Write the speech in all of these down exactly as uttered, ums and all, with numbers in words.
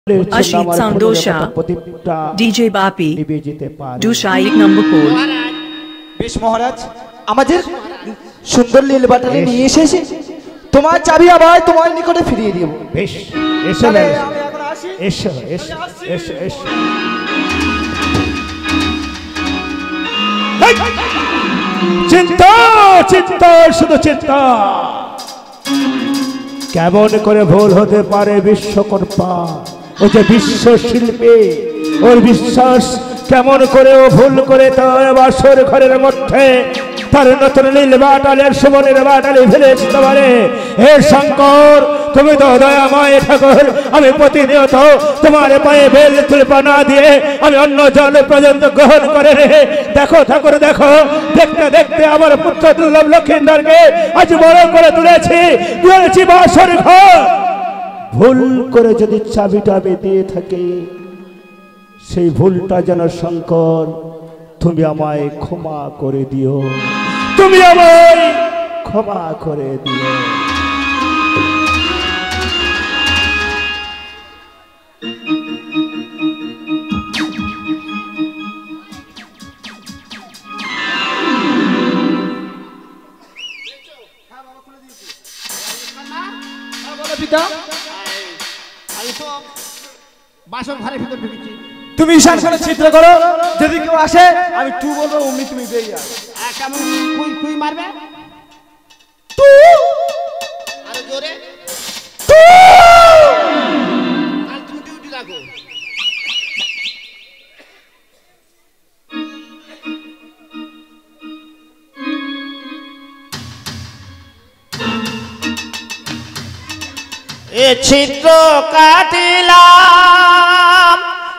Ashit Sandosha, D J Bapi, Dusha ek number four. বেশ মহারাজ আমাদের সুন্দর লীল বাটালি নিয়ে এসেছি তোমার চাবি আবার তোমার নিকটে ফিরিয়ে দেব বেশ এসো আমি এখন আসি এসো এসো এসো এসো চিন্তা চিন্তা শুধু চিন্তা কেমন করে ভুল হতে পারে বিশ্বকর্মা ও যে বিশ্ব শিল্পী ওর বিশ্বাস কেমন করে ও ভুল করে তার বাসর ঘরের মধ্যে তার নতুন নীল বাটালের সুবর্ণের বাটালি ফেলে দিতে পারে। হে শঙ্কর তুমি তো দয়াময় ঠাকুর, আমি প্রতিনিয়ত তোমার পায়ে বেল তুলপা না দিয়ে আমি অন্য জল পর্যন্ত গ্রহণ করে রে। দেখো ঠাকুর দেখো, দেখতে দেখতে আমার পুত্র দুর্লভ লক্ষিন্দরকে আজ বড় করে তুলেছি, তুলেছি বাসর ঘর। ভুল করে যদি চাবিটা আমি দিয়ে থাকি সেই ভুলটা যেন শঙ্কর তুমি আমায় ক্ষমা করে দিও, তুমি আমায় ক্ষমা করে দিও। বাসন ঘরের ভিতর ঢুকেছি, তুমি ঈশান করে চিত্র করো, যদি কেউ আসে আমি টু বলবো অমনি তুমি বেরিয়ে আসো। কেমন কুই কুই মারবে আরো জোরে, তুমি ডিউটি লাগো। এ ছিদ্র কাটিলাম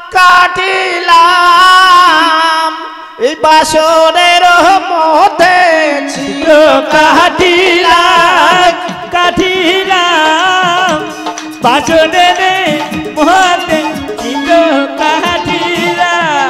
কাটিলাম এই বাসরের মধ্যে ছিদ্র কাটিলাম কাটিলাম বাসরের মধ্যে ছিদ্র কাটিলাম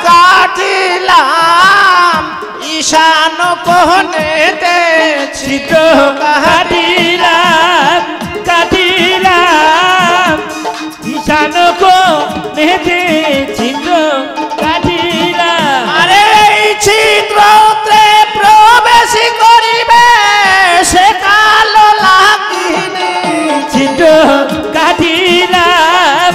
কাটিলাম ঈশান কোণেতে ছিদ্র কাটিলাম কাটিলাম ঈশান কোণেতে ছিদ্র কাটিলাম। আরে এই ছিদ্রতে প্রবেশ করিবে সে কালো লাগিনি ছিদ্র কাটিলাম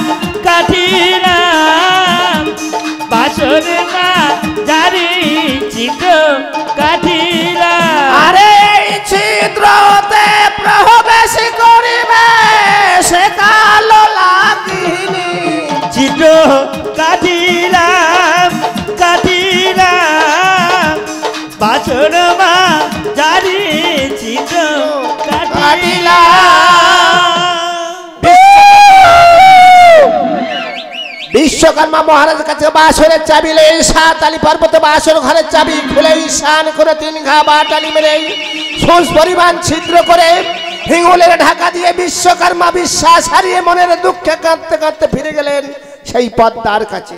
কাটিলাম বাসর না জারি ছিদ্র কাটিলাম। আরে এই ছিদ্রতে প্রবেশ করিবে সে কালো লাগিনি ছিদ্র কাটিলাম কাটিলাম বাসর মা জারি ছিদ্র কাটিলাম। বিশ্বকর্মা মহারাজের কাছে বাসরের চাবি লে সাত আলি পর্বতে বাসর ঘরের চাবি খুলে ঈশান করে তিন ঘা বাটালি মেলে সোজ পরিমাণ ছিদ্র করে হিঙ্গুলের ঢাকা দিয়ে বিশ্বকর্মা বিশ্বাস হারিয়ে মনের দুঃখে কাঁদতে কাঁদতে ফিরে গেলেন সেই পদ্মার কাছে।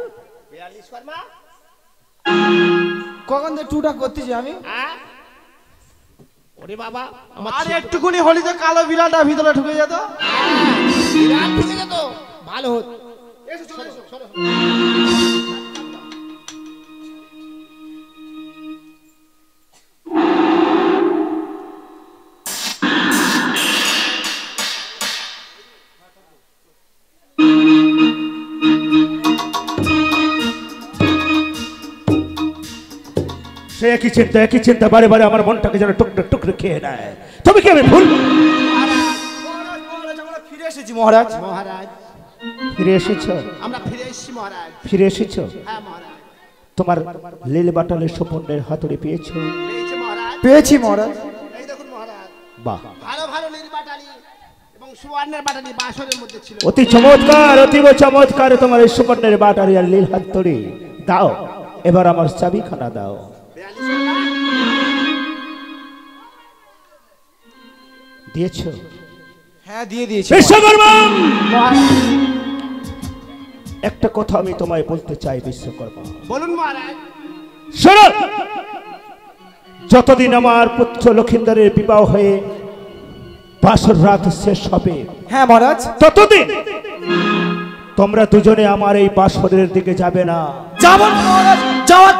কখন থেকে টুটা করতেছি আমি, ওরে বাবা আর একটুকুনি হলিতে কালো বিড়ালটা ভিতরে ঢুকে যেত, বিড়াল ঢুকে যেত ভালো হতো। সে একই চিন্তা একই চিন্তা বারে বারে আমার মনটাকে যেন টুকরে টুকরে খেয়ে নেয়। তুমি কি আমি ভুল? ফিরে এসেছি মহারাজ। মহারাজ ফিরে এসেছ? আমরা ফিরে এসেছি মহারাজ। ফিরে এসেছ? হ্যাঁ মহারাজ। তোমার লীল বাটালের সুবর্ণের হাতুড়ি পেয়েছো? পেয়েছি মহারাজ। পেয়েছি মহারাজ। এই দেখুন মহারাজ, বাহ, ভালো ভালো নীল বাটালি এবং সুবর্ণের বাটালি বাসরের মধ্যে ছিল। অতি চমৎকার অতীব চমৎকার তোমার এই সুবর্ণের বাটালি আর লীল হাতুড়ি। দাও এবার আমার চাবিখানা দাও। দিয়েছো? হ্যাঁ দিয়ে দিয়েছি। বিশ্বকর্মা একটা কথা আমি তোমায় বলতে চাই বিশ্বকর্মা। বলুন মহারাজ। শোনো, যতদিন আমার পুত্র লক্ষিন্দরের বিবাহ হয়ে বাসর রাত শেষ হবে, হ্যাঁ মহারাজ, ততদিন তোমরা দুজনে আমার এই বাসরের দিকে যাবে না। যাবো না মহারাজ, যাওয়ার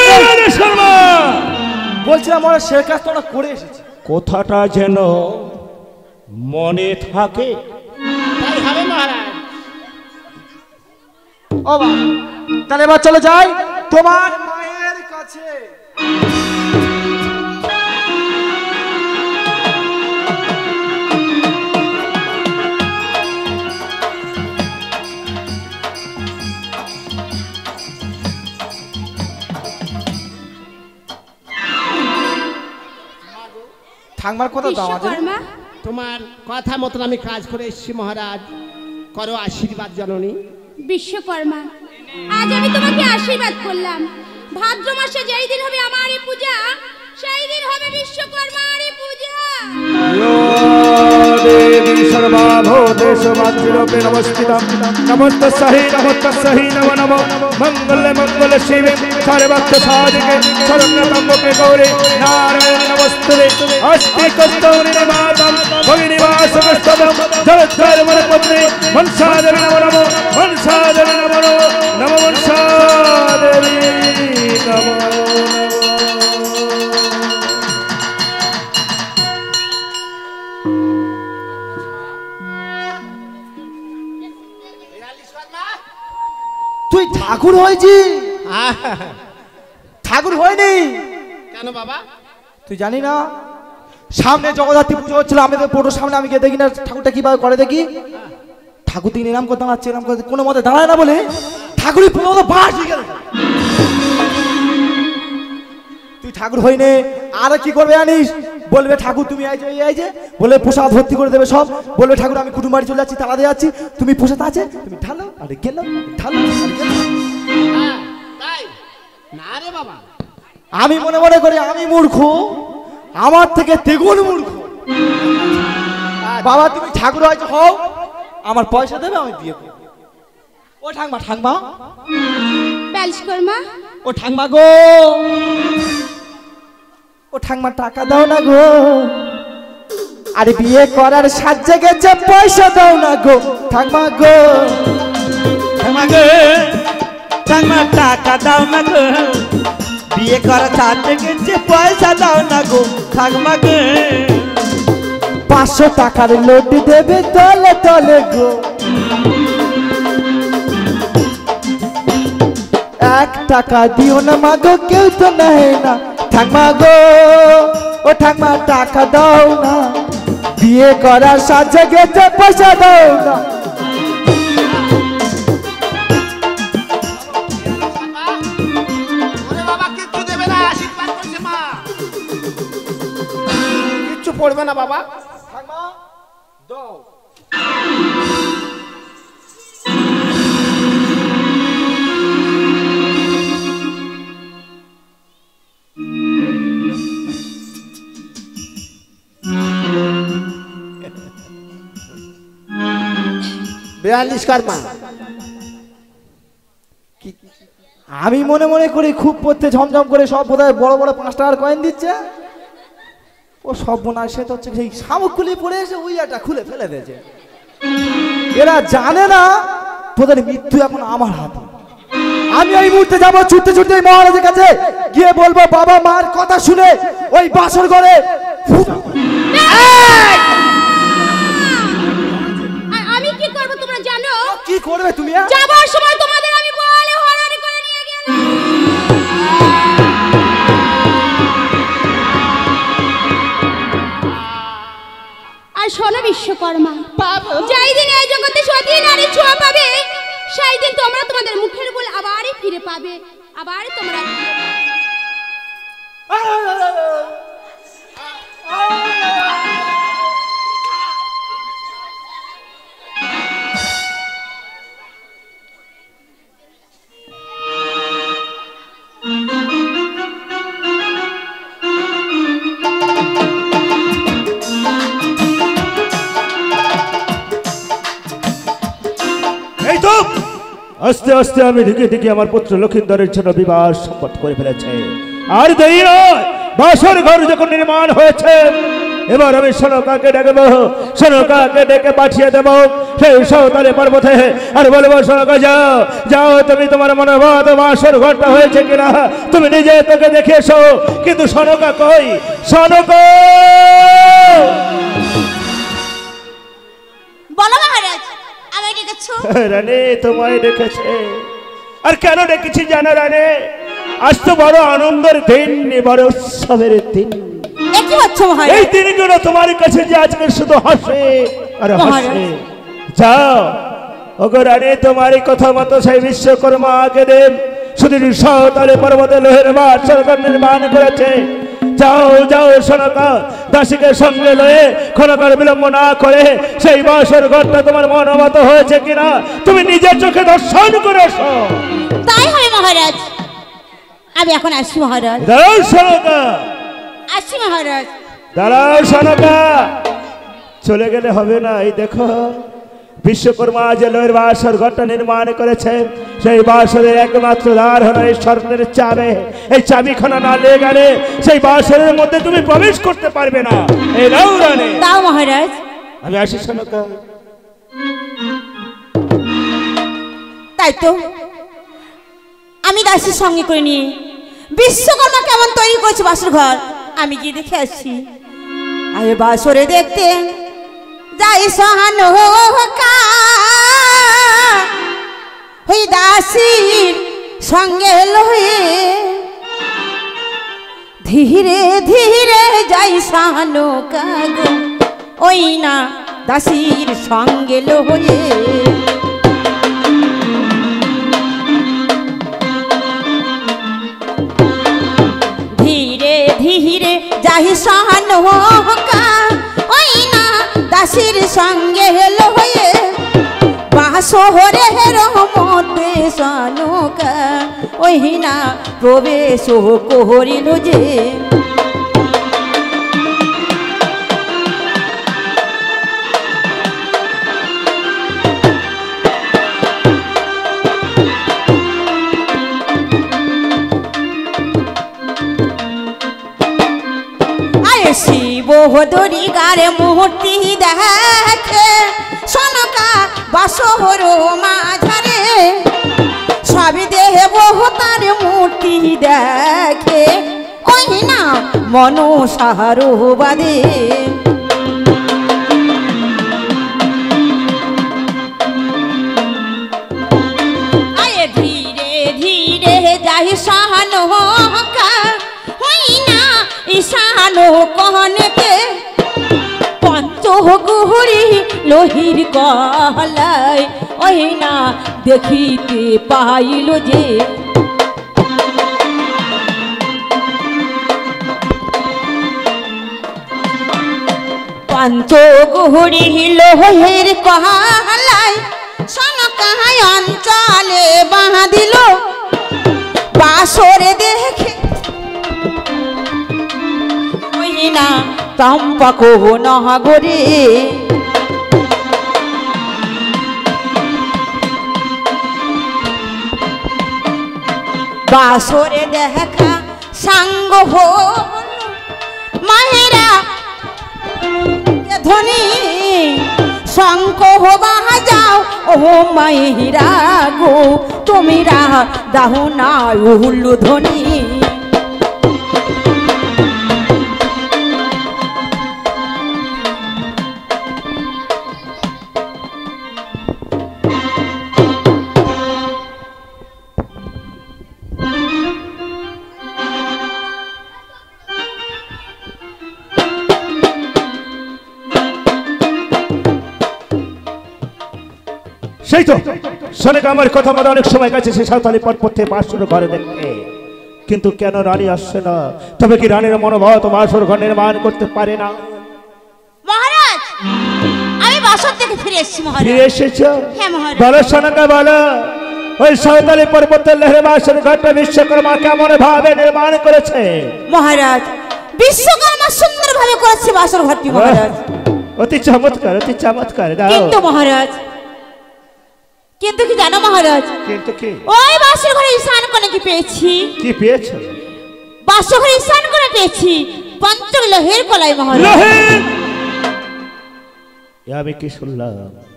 বলছিলাম মহারাজ, সে কাজ তোমরা করে এসেছি। কথাটা যেন মনে থাকে। তাই হবে মহারাজ। ও বাবা, তাহলে এবার চলে যাই তোমার মায়ের কাছে। ঠাকমার কথা দাও আমাদের। তোমার কথা মতন আমি কাজ করে এসেছি মহারাজ, করো আশীর্বাদ জননী। বিশ্বকর্মা, আজ আমি তোমাকে আশীর্বাদ করলাম। ভাদ্র মাসে যেই দিন হবে আমার এই পূজা, সেই দিন হবে বিশ্বকর্মার এই পূজা। দেবী সর্বভূতেষু মাতৃরূপে নমস্তুতে, নমস্তস্যৈ নমস্তস্যৈ নমো নমো। মঙ্গলে মঙ্গলে শিবে সর্বার্থ সাধিকে শরণ্যত্রম্বকে গৌরী নারায়ণী নমস্তুতে। অস্তি কস্তৌরি মাতরম ভগিনী বাসবস্তবম জগদ্ধারণ পত্নী মনসাদেবী নমো নমো। মনসাদেবী নমো নমো। নমো মনসাদেবী নমো নমো। তুই ঠাকুর হয়েছি? ঠাকুর হয়নি কেন বাবা? তুই জানি না সামনে জগদ্ধাত্রী পুজো হচ্ছিল, আমি তো পুরো সামনে আমি গিয়ে দেখি না ঠাকুরটা কিভাবে করে দেখি। ঠাকুর দিন এরাম করে দাঁড়াচ্ছে, এরাম করে কোনো মতে দাঁড়ায় না বলে ঠাকুরই প্রথমত বাস হয়ে গেল। তুই ঠাকুর হইনি, আর কি করবে জানিস? বলবে ঠাকুর তুমি আইছে এই আইছে, বলে প্রসাদ ভর্তি করে দেবে সব। বলবে ঠাকুর আমি কুটুম বাড়ি চলে যাচ্ছি, তালা দিয়ে যাচ্ছি, তুমি প্রসাদ আছে তুমি ঢালো, আরে গেল ঢালো, আরে গেল। তাই না রে বাবা, আমি মনে মনে করি আমি মূর্খ, আমার থেকে দ্বিগুণ মূর্খ। বাবা তুমি ঠাকুর হয়েছে হও, আমার পয়সা দেবে আমি দিয়ে দেবো। ও ঠাকমা, ঠাকমা বিশ্বকর্মা, ও ঠাকমা গো, ও ঠাকমা টাকা দাও না গো। আরে বিয়ে করার সাজে গেছে, পয়সা দাও না গো ঠাকমা গো। ঠাকমা গো, ঠাকমা টাকা দাও না গো। বিয়ে করার সাজে গেছে, পয়সা দাও না গো ঠাকমা গো। পাঁচশো টাকার লোট দেবে তলে তলে গো। এক টাকা দিও না মাগো, কেউ তো নেয় না ঠাকমা গো। ও ঠাকমা টাকা দাও না, বিয়ে করার সাজে গেছে, পয়সা দাও না। কিচ্ছু পড়বে না বাবা। বিয়াল্লিশ কর্মা, আমি মনে মনে করি খুব পড়তে ঝমঝম করে সব বোধহয় বড় বড় পাঁচ টাকার কয়েন দিচ্ছে। ও সব বোনা সে তো হচ্ছে সেই শামুকগুলি পড়ে এসে উইয়াটা খুলে ফেলে দিয়েছে। এরা জানে না তোদের মৃত্যু এখন আমার হাতে। আমি এই মুহূর্তে যাবো ছুটতে ছুটতে মহারাজের কাছে গিয়ে বলবো বাবা মার কথা শুনে ওই বাসর ঘরে। আমি কি করব তোমরা জানো? কি করবে তুমি? যাবার সময় তোমাদের আমি বলে হরানি করে নিয়ে গেলাম। আর শোনো বিশ্বকর্মা, যেই দিন এই জগতে সতী নারী ছোঁয়া পাবে, সেই দিন তোমরা তোমাদের মুখের বল আবারই ফিরে পাবে। আবার তোমরা আস্তে আস্তে আমি ঢেকে ঢেকে আমার পুত্র লক্ষিন্দরের জন্য বিবাহ সম্পন্ন করে ফেলেছে। আর দেরি নয়, বাসর ঘর যখন নির্মাণ হয়েছে এবার আমি সনকাকে ডাকবো, সনকাকে ডেকে পাঠিয়ে দেবো সেই সাঁওতালি পর্বতে, আর বলবো সনকা যাও যাও, তুমি তোমার মনে ভাত বাসর ঘরটা হয়েছে কিনা তুমি নিজে তোকে দেখে এসো। কিন্তু সনকা কই? সনকা বলো মহারাজ, আমায় ডেকেছো? রানী তোমায় ডেকেছে। আর কেন ডেকেছি জানো রানী? আজ তো বড় আনন্দের দিন, বড় উৎসবের দিন। কি হচ্ছে মহারাজ? এই দিনগুলো তোমার কাছে যে আজকে শুধু হাসে আর হাসে। যাও ওগো রানী, তোমারই কথা মতো সেই বিশ্বকর্মা আগে দেব শুধু সাঁওতালি পর্বতে লোহের বাসর ঘর নির্মাণ করেছে। যাও যাও সনকা, দাসীকে সঙ্গে লয়ে ক্ষণকাল বিলম্ব না করে সেই বাসর ঘরটা তোমার মনোমত হয়েছে কিনা তুমি নিজের চোখে দর্শন করে এসো। তাই হয় মহারাজ, আমি এখন আসছি মহারাজ। দাঁড়াও সনকা, আসছি মহারাজ। দাঁড়াও সনকা, চলে গেলে হবে না। এই দেখো বিশ্বকর্মা যে লোহের বাসর ঘরটা নির্মাণ করেছে সেই বাসরের একমাত্র দ্বার হলো এই স্বর্ণের চাবি। এই চাবিখানা না নিয়ে গেলে সেই বাসরের মধ্যে তুমি প্রবেশ করতে পারবে না। এই নাও রানী। দাও মহারাজ। আমি আসি সনকা। তাই তো আমি দাসীর সঙ্গে করে নিয়ে বিশ্বকর্মা কেমন তৈরি করেছে বাসর ঘর আমি গিয়ে দেখে আসছি। আরে বাসরে দেখতে যাই সহানো ওই দাসীর সঙ্গে লয়ে ধীরে ধীরে যাই সহানো কাগো ওই না দাসীর সঙ্গে লয়ে। ধীরে ধীরে যাই সহানো ওই না দাসীর সঙ্গে লয়ে বাসরের মধ্যে সনকা ওই না প্রবেশ করিল যে। শিবদরি গারে মূর্তি দেখে সনকা বাসর মাঝারে সব দেব তার মূর্তি দেখে ওই না মনসারো বাদে। আরে ধীরে ধীরে যাই সনকা ওই না ঈশানো কহনকে পঞ্চগুহরি লোহির কলায় ওই না দেখিতে পাইল যে। পঞ্চগুহরি লোহির কলায় সনকায় অঞ্চলে বাঁধিল বাসরে দেখে না চম্পক নগরে। বাসরে দেখা সাঙ্গ মায়েরা ধ্বনি শঙ্খ বাজাও ও মায়েরা গো তুমিরা দাহ না উল্লু ধ্বনি। সেই তো সনকা আমার কথা মতো অনেক সময় গেছে সে সাঁওতালি পর্বতে বাসর ঘরে দেখতে, কিন্তু কেন রানী আসছে না? তবে কি রানীর মনোভাব বাসর ঘর নির্মাণ করতে পারে না? মহারাজ আমি বাসর থেকে ফিরে এসেছি মহারাজ। ফিরে এসেছো? হ্যাঁ মহারাজ। বলো সনকা বলো, ওই সাঁওতালি পর্বতের লোহের বাসর ঘরটা বিশ্বকর্মা কেমন ভাবে নির্মাণ করেছে? মহারাজ বিশ্বকর্মা সুন্দর ভাবে করেছে বাসর ঘরটি মহারাজ। অতি চমৎকার, অতি চমৎকার। কিন্তু মহারাজ কিন্তু কি জানো মহারাজ? কিন্তু কি? ওই বাসর ঘরে ঈশান কোণে কি পেয়েছি? কি পেয়েছো? বাসর ঘরে ঈশান কোণে পেয়েছি পঞ্চ লোহের কলাই মহারাজ। লোহের আমি কি শুনলাম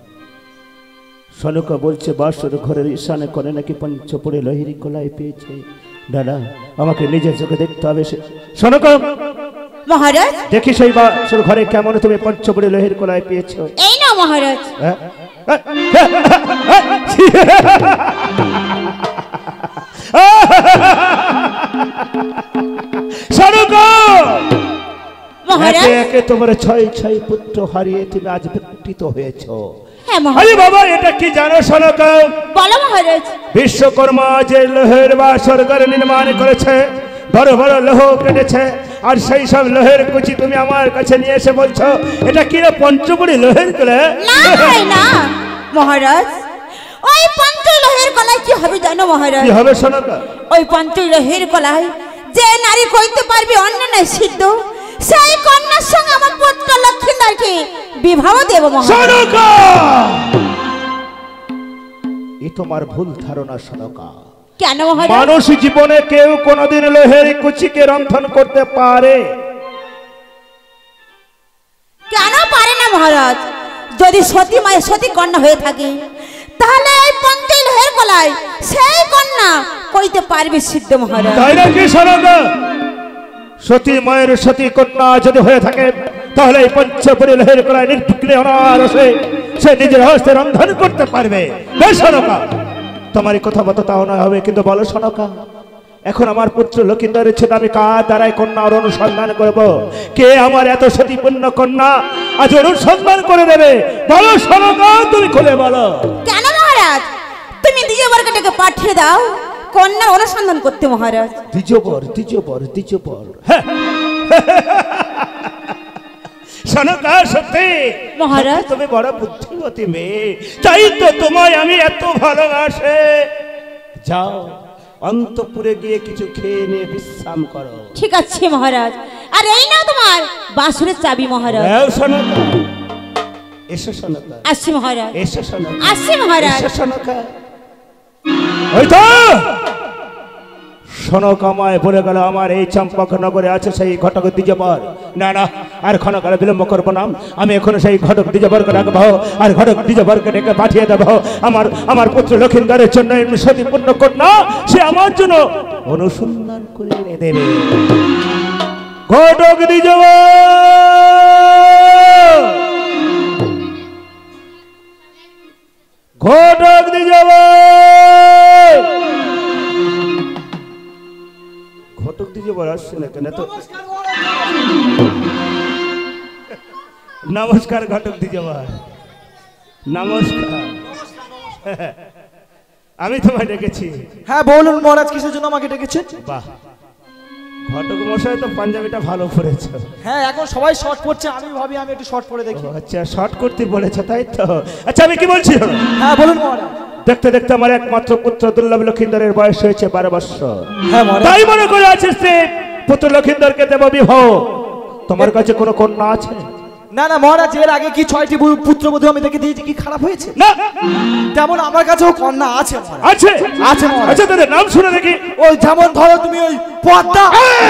সনকা বলছে বাসর ঘরের ঈশানে করে নাকি পঞ্চপুরে লহিরি কলাই পেয়েছে। দাদা আমাকে নিজের চোখে দেখতে হবে। সনকা মহারাজ দেখি সেই বাসর ঘরে কেমন তুমি পঞ্চপুরে লহিরি কলাই পেয়েছো। এই না মহারাজ। সনকা মহারাজ একে তোমার ছয় ছয় পুত্র হারিয়ে তুমি আজ বিকৃত হয়েছো। হ্যাঁ আরে মহারাজ। বাবা এটা কি জানো সনকা? বলো মহারাজ। বিশ্বকর্মা যে লোহের বাসর ঘর নির্মাণ করেছে, বড় বড় লোহ কেটেছে, আর সেই সব লোহের কুচি তুমি আমার কাছে নিয়ে এসে বলছো এটা কি রে পঞ্চপুরি লোহের কলা? না ভাই না মহারাজ, ওই পঞ্চ লোহের কলাই কি হবে জানো মহারাজ? কি হবে সনকা? ওই পঞ্চ লোহের কলাই যে নারী কইতে পারবে অন্য নাই সিদ্ধ, সেই কন্যার সঙ্গে আমার পুত্র লক্ষ্মীদারকে বিবাহ দেব মহারাজ। সনকা এ তোমার ভুল ধারণা সনকা। কেন মহারাজ? মানুষ জীবনে কেউ কোনোদিন লোহের কুচিকে রন্ধন করতে পারে? কেন পারে না মহারাজ? যদি সতী মায়ের সতী কন্যা হয়ে থাকে তাহলে এই পঞ্চ লোহের কলাই সেই কন্যা কইতে পারবে সিদ্ধ মহারাজ। তাই নাকি সনকা? সতী মায়ের সতী কন্যা যদি হয়ে থাকে তাহলে এই পঞ্চপুরি লোহের কলাই নির্বিঘ্নে অনায়াসে সে নিজের হস্তে রন্ধন করতে পারবে। বেশ সনকা তোমারই কথা মতো তাও না হবে, কিন্তু বলো সনকা এখন আমার পুত্র লক্ষিন্দরের ছেলে আমি কার দ্বারাই কন্যার অনুসন্ধান করব? কে আমার এত সতীপূর্ণ কন্যা আজ অনুসন্ধান করে দেবে? বলো সনকা তুমি খুলে বলো। কেন মহারাজ? তুমি দ্বিজবরকে ডেকে পাঠিয়ে দাও কন্যার অনুসন্ধান করতে মহারাজ। দ্বিজবর দ্বিজবর দ্বিজবর হ্যাঁ সনকা সত্যি মহারাজ। তুমি বড় বুদ্ধিমতী মেয়ে, তাই তো তোমায় আমি এত ভালোবাসে। যাও অন্তপুরে গিয়ে কিছু খেয়ে নিয়ে বিশ্রাম করো। ঠিক আছে মহারাজ। আর এই নাও তোমার বাসুরের চাবি মহারাজ। যাও সনকা। এসো সনকা। আসছি মহারাজ। এসো সনকা। আসছি মহারাজ। এসো সনকা। ওই তো সনকা আমায় বলে গেল আমার এই চম্পক নগরে আছে সেই ঘটক দ্বিজবর। না না আর ক্ষণকালে বিলম্ব করবো না, আমি এখন সেই ঘটক দ্বিজবরকে ডাকবো আর ঘটক দ্বিজবরকে ডেকে পাঠিয়ে দেবো আমার আমার পুত্র লক্ষিন্দরের জন্য সতীপূর্ণ কন্যা সে আমার জন্য অনুসন্ধান করে এনে দেবে। ঘটক দ্বিজবর ঘটক দ্বিজবর ঘটক দ্বিজবর আসছে না কেন? তো নমস্কার ঘটক দ্বিজবর, নমস্কার। আমি তোমায় ডেকেছি। হ্যাঁ বলুন মহারাজ কিসের জন্য আমাকে ডেকেছেন? বাহ ঘটক মশাই তো পাঞ্জাবিটা ভালো পরেছে। হ্যাঁ এখন সবাই শর্ট পড়ছে, আমি ভাবি আমি একটু শর্ট পরে দেখি। আচ্ছা শর্ট করতে বলেছে তাই তো? আচ্ছা আমি কি বলছি? হ্যাঁ বলুন মহারাজ। দেখতে দেখতে আমার একমাত্র পুত্র দুর্লভ লক্ষিন্দরের বয়স হয়েছে বারো বৎসর। হ্যাঁ মহারাজ। তাই মনে করে আছিস পুত্র লক্ষিন্দরকে দেব বিবাহ। তোমার কাছে কোনো কন্যা আছে? না না মহারাজ, এর আগে কি ছয়টি পুত্রবধূ আমি দেখে দিয়েছি, কি খারাপ হয়েছে? না তেমন আমার কাছেও কন্যা আছে মহারাজ। আছে আছে মহারাজ। আচ্ছা তাদের নাম শুনে দেখি। ওই যেমন ধরো তুমি ওই পদ্মা।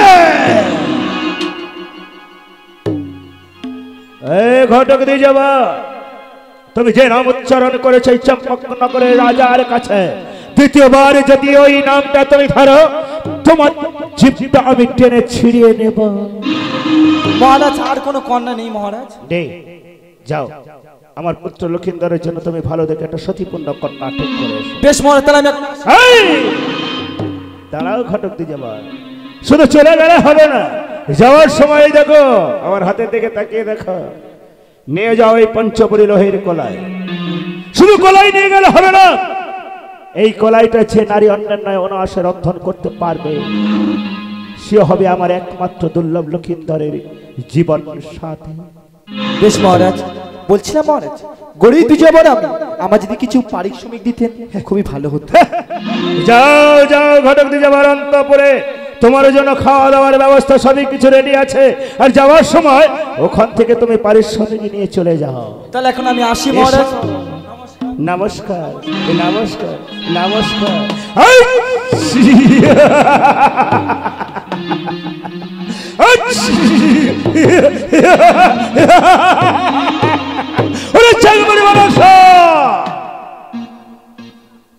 এই ঘটক দ্বিজবর তুমি যে নাম উচ্চারণ করেছো এই চম্পকনগরের রাজার কাছে দ্বিতীয়বার যদি ওই নামটা তুমি ধরো তোমার জিভটা আমি টেনে ছিঁড়িয়ে নেব। মহারাজ আর কোনো কন্যা নেই মহারাজ। দে যাও আমার পুত্র লক্ষিন্দরের জন্য তুমি ভালো দেখে একটা সতীপূর্ণ কন্যা ঠিক করে এসো। বেশ মহারাজ তাহলে আমি এখন- এই দাঁড়াও ঘটক দ্বিজবর, শুধু চলে গেলে হবে না, যাওয়ার সময় দেখো আমার হাতের দিকে তাকিয়ে দেখো, নিয়ে যাও এই পঞ্চপুরি লোহের কলাই। শুধু কলাই নিয়ে গেলে হবে না, এই কলাইটা যে নারী অন্যান্য অনায়াসে রন্ধন করতে পারবে সে হবে আমার একমাত্র দুর্লভ লক্ষিন্দরের জীবন সাথী। বেশ মহারাজ, বলছিলাম মহারাজ গরিব বিজয়বর আমি আমার যদি কিছু পারিশ্রমিক দিতেন খুবই ভালো হতো। যাও যাও ঘটক দ্বিজবর অন্তঃপুরে, তোমার জন্য খাওয়া দাওয়ার ব্যবস্থা সবই কিছু রেডি আছে, আর যাওয়ার সময় ওখান থেকে তুমি পারিশ্রমিক নিয়ে চলে যাও। তাহলে এখন আমি আসি মহারাজ। নমস্কার নমস্কার নমস্কার।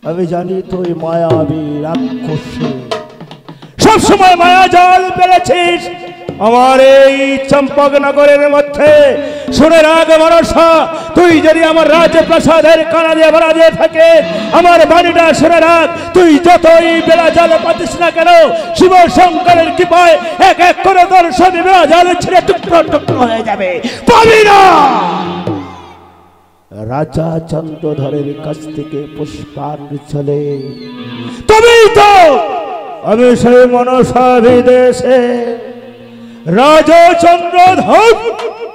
আমি জানি তুই মায়াবী রাক্ষসী, সবসময় মায়া জাল পেরেছিস আমার এই চম্পকনগরের মধ্যে। শুনে রাখ মনসা, তুই যদি আমার রাজপ্রাসাদের কানা দিয়ে ভরা দিয়ে থাকে, আমার বাড়িটা শুনে রাখ, তুই যতই বেড়া জাল পাতিস না কেন, শিব শঙ্করের কৃপায় এক এক করে তোর সবই বেড়া জাল ছিঁড়ে টুকরো টুকরো হয়ে যাবে, পাবি না। রাজা চন্দ্রধরের কাছ থেকে পুষ্পাঞ্জলি, তবেই তো আমি সেই মনসা বিদেশে রাজা চন্দ্রধর